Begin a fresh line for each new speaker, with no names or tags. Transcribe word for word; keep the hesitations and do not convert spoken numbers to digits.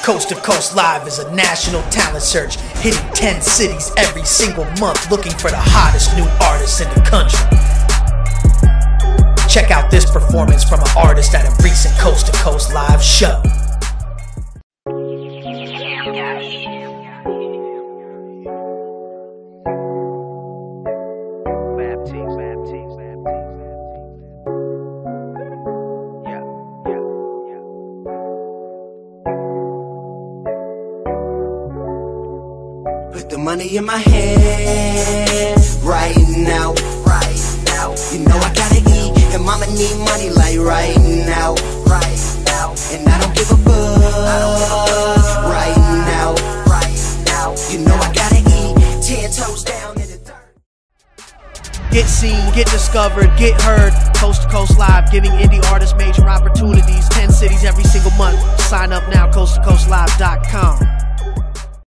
Coast to Coast Live is a national talent search, hitting ten cities every single month, looking for the hottest new artists in the country. Check out this performance from an artist at a recent Coast to Coast Live show.
Baptiste, Baptiste, Baptiste. Yeah, yeah, yeah.
Put the money in my hand right now, right now. You know I gotta eat, and mama need money like right now, right now. And I don't give a fuck right now, right now. You know I gotta eat, ten toes down in the dirt.
Get seen, get discovered, get heard. Coast to Coast Live, giving indie artists major opportunities. ten cities every single month. Sign up now, coast to coast live dot com.